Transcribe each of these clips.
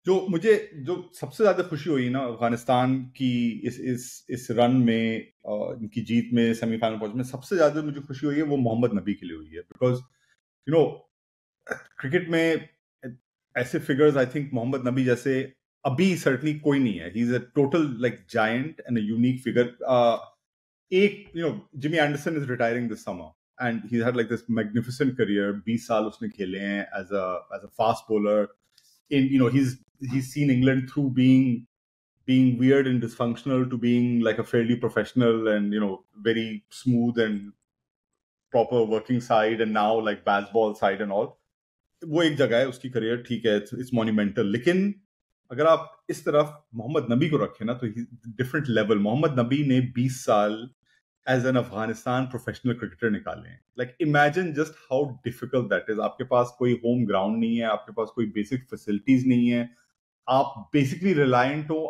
जो सबसे ज्यादा खुशी हुई ना अफगानिस्तान की इस रन में, इनकी जीत में, सेमीफाइनल पहुंच में, सबसे ज्यादा मुझे खुशी हुई है वो मोहम्मद नबी के लिए हुई है। बिकॉज यू नो क्रिकेट में ऐसे फिगर्स आई थिंक मोहम्मद नबी जैसे अभी सर्टनली कोई नहीं है। He is a total like giant and a unique figure. एक Jimmy Anderson is retiring this summer and he had like this magnificent career. 20 साल उसने खेले हैं as a fast bowler. in he's seen England through being weird and dysfunctional to being like a fairly professional and very smooth and proper working side, and now like baseball side and all. वो एक जगह है उसकी career, ठीक है, it's monumental. लेकिन अगर आप इस तरफ मोहम्मद नबी को रखें ना तो डिफरेंट लेवल। मोहम्मद नबी ने 20 साल as an Afghanistan professional cricketer निकाले हैं। Like imagine just how difficult that is. आपके पास कोई होम ग्राउंड नहीं है, आपके पास कोई बेसिक फैसिलिटीज नहीं है, आप बेसिकली रिलायंट हो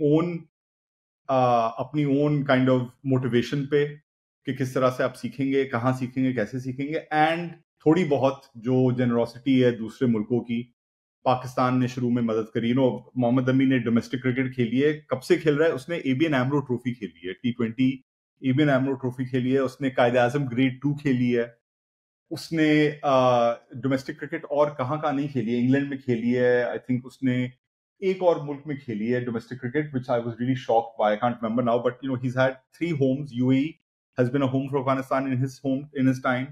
अपनी ओन काइंड ऑफ मोटिवेशन पे कि किस तरह से आप सीखेंगे, कहाँ सीखेंगे, कैसे सीखेंगे, एंड थोड़ी बहुत जो जेनरोसिटी है दूसरे मुल्कों की। पाकिस्तान ने शुरू में मदद करी। मोहम्मद नबी ने डोमेस्टिक क्रिकेट खेली है। कब से खेल रहा है? उसने एबीएन एमरो ट्रॉफी खेली है, T20 एबीएन एमरो ट्रॉफी खेली है, उसने कायदे आजम ग्रेड 2 खेली है, उसने डोमेस्टिक क्रिकेट और कहाँ कहाँ नहीं खेली है, इंग्लैंड में खेली है, आई थिंक उसने एक और मुल्क में खेली है domestic cricket, which I was really shocked by. I can't remember now, but he has 3 homes. UAE has been a home for Afghanistan in his time.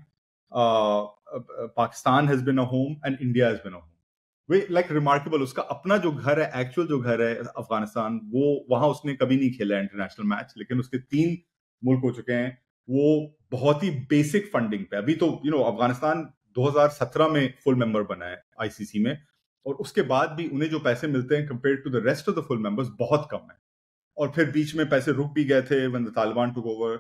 Pakistan has been a home and India has been a home. वे like remarkable. उसका अपना जो घर है, actual जो घर है अफगानिस्तान, वो वहां उसने कभी नहीं खेला इंटरनेशनल मैच, लेकिन उसके 3 मुल्क हो चुके हैं। वो बहुत ही बेसिक फंडिंग पे अभी तो अफगानिस्तान 2017 में फुल मेंबर बना है आईसीसी में, और उसके बाद भी उन्हें जो पैसे मिलते हैं compare to the rest of the full members बहुत कम है। और फिर बीच में पैसे रुक भी गए थे when the Taliban took over.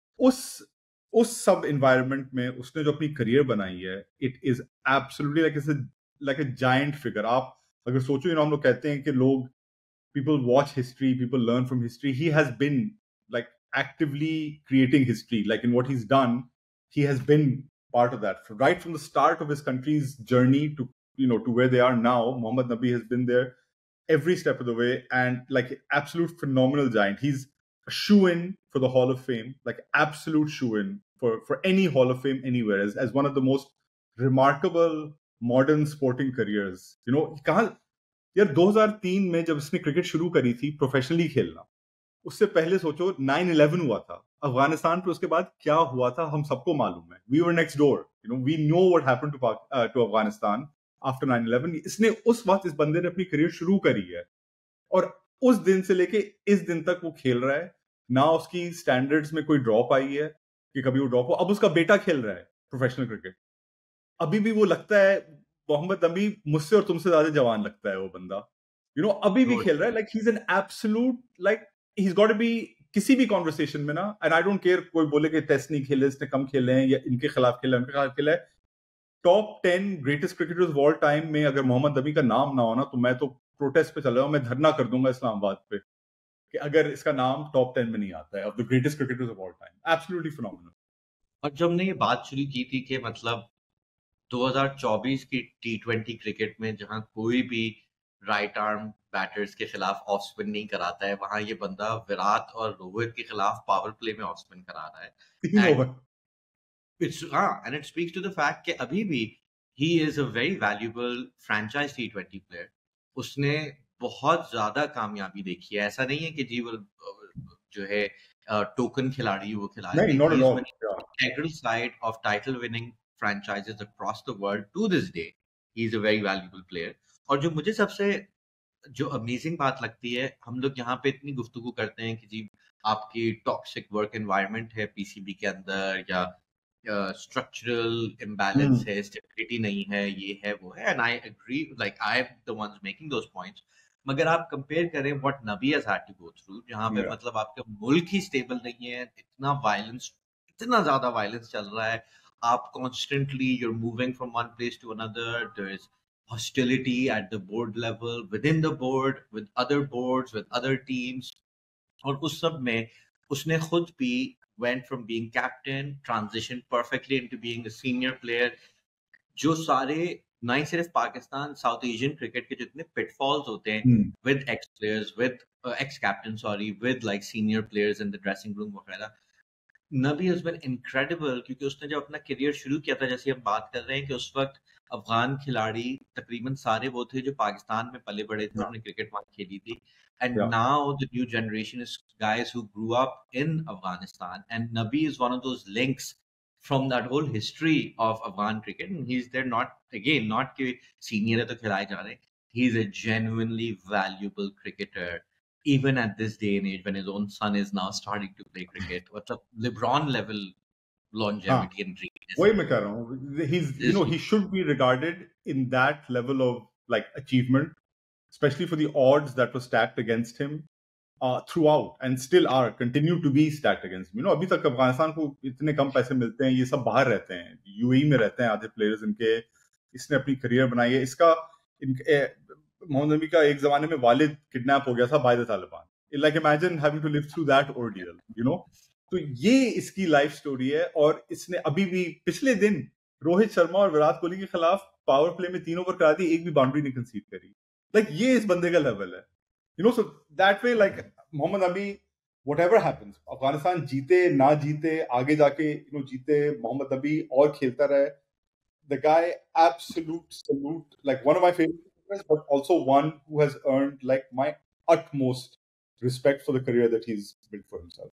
उस सब एनवायरनमेंट में उसने जो अपनी करियर बनाई है, it is absolutely like a giant figure. आप अगर सोचो, हम लोग कहते हैं कि लोग, people watch history, people learn from history. He has been like actively creating history. Like in what he's done, he has been part of that. Right from the start of his country's journey to where they are now, Mohammad Nabi has been there every step of the way, and like absolute phenomenal giant. He's a shoe-in for the Hall of Fame, like absolute shoe-in for any Hall of Fame anywhere, as one of the most remarkable modern sporting careers. कहाँ यार 2003 में जब इसने cricket शुरू करी थी professionally खेलना, उससे पहले सोचो 9/11 हुआ था अफगानिस्तान पे, उसके बाद क्या हुआ था हम सबको मालूम है। We were next door, we know what happened to Afghanistan after 9/11। इसने उस वक्त इस बंदे ने अपनी करियर शुरू करी है, और उस दिन से लेके इस दिन तक वो खेल रहा है ना। उसकी स्टैंडर्ड्स में कोई ड्रॉप आई है कि कभी वो ड्रॉप हो। अब उसका बेटा खेल रहा है प्रोफेशनल क्रिकेट, अभी भी वो लगता है मोहम्मद नबी मुझसे और तुमसे ज्यादा जवान लगता है वो बंदा। अभी भी खेल रहा है। Like he is an absolute, like he is got to be किसी भी कॉन्वर्सेशन में ना। एंड आई डोंट केयर कोई बोले कि टेस्ट नहीं खेले, इसने कम खेले हैं, या इनके खिलाफ खेला, उनके खिलाफ खेला है। Top 10 greatest cricketers of all time में अगर मोहम्मद नबी का नाम ना हो ना, तो मैं तो प्रोटेस्ट पे चल रहा हूँ, मैं धरना कर दूंगा इस्लामाबाद पे कि अगर इसका नाम टॉप 10 में नहीं आता है of the greatest cricketers of all time. Absolutely phenomenal. और जब हमने ये बात शुरू की थी कि मतलब 2024 की T20 क्रिकेट में जहां कोई भी राइट आर्म बैटर्स के खिलाफ ऑफ स्पिन नहीं कराता है, वहां ये बंदा विराट और रोहित के खिलाफ पावर प्ले में ऑफ स्पिन करा रहा है। And it speaks to the fact कि अभी भी he is a very valuable franchise T20 player. उसने बहुत ज्यादा कामयाबी देखी है। ऐसा नहीं है कि जी वो जो है टोकन खिलाड़ी वो खिलाड़ी। नहीं, not he at is all. integral side of title winning franchises across the world to this day. He's a very valuable player. और जो मुझे सबसे जो अमेजिंग बात लगती है, हम लोग यहाँ पे इतनी गुफ्तगू करते हैं कि जी आपकी टॉक्सिक वर्क एनवायरनमेंट है पीसीबी के अंदर, या स्ट्रक्चरल इम्बैलेंस है, स्टेबिलिटी नहीं है, ये है वो है, and I agree, like I am the ones making those points. मगर आप कंपेयर करें what Nabi has had to go through, जहाँ पे मतलब आपका मुल्क ही स्टेबल नहीं है, इतना ज्यादा वायलेंस चल रहा है, आप constantly you're moving from one place to another, there is hostility at the board level, within the board, with other boards, with other teams. और उस सब में उसने खुद भी went from being captain, transitioned perfectly into being a senior player. जो सारे ना ही सिर्फ पाकिस्तान, साउथ एशियन क्रिकेट के जितने पिटफॉल्स होते हैं with ex players, with ex captain, sorry, with like senior players in the dressing room वगैरह, नबी has been incredible, क्योंकि उसने जब अपना करियर शुरू किया था, जैसे हम बात कर रहे हैं कि उस वक्त अफगान खिलाड़ी तकरीबन सारे वो थे जो पाकिस्तान में पले बड़े थे, उन्होंने क्रिकेट वहां खेली थी, and now the new generation is guys who grew up in Afghanistan, and Nabi is one of those links from that whole history of Afghan cricket, and he's there not again not कि senior है तो खिलाए जा रहे हैं, he's a genuinely valuable cricketer even at this day and age when his own son is now starting to play cricket. What's a LeBron level longevity and greatness. वही मैं कह रहा हूँ, he should be regarded in that level of like achievement, especially for the odds that were stacked against him throughout and still are continue to be stacked against him. अभी तक अफगानिस्तान को इतने कम पैसे मिलते हैं, ये सब बाहर रहते हैं, यूएई में रहते हैं आधे प्लेयर्स इनके, इसने अपनी करियर बनाई है, इसका मोहम्मद नबी का एक जमाने में वालिद किडनैप हो गया था by the Taliban, like imagine having to live through that ordeal, तो ये इसकी लाइफ स्टोरी है, और इसने अभी भी पिछले दिन रोहित शर्मा और विराट कोहली के खिलाफ पावर प्ले में 3 ओवर करा दी, एक भी बाउंड्री नहीं कंसीड करी, लाइक ये इस बंदे का लेवल है, so that way, like Mohammad Nabi, whatever happens, Afghanistan जीते ना जीते, आगे जाके जीते, मोहम्मद नबी और खेलता रहे, the guy, absolute salute, like one of my favorite players, but also one who has earned like my utmost respect for the career that he's built for himself.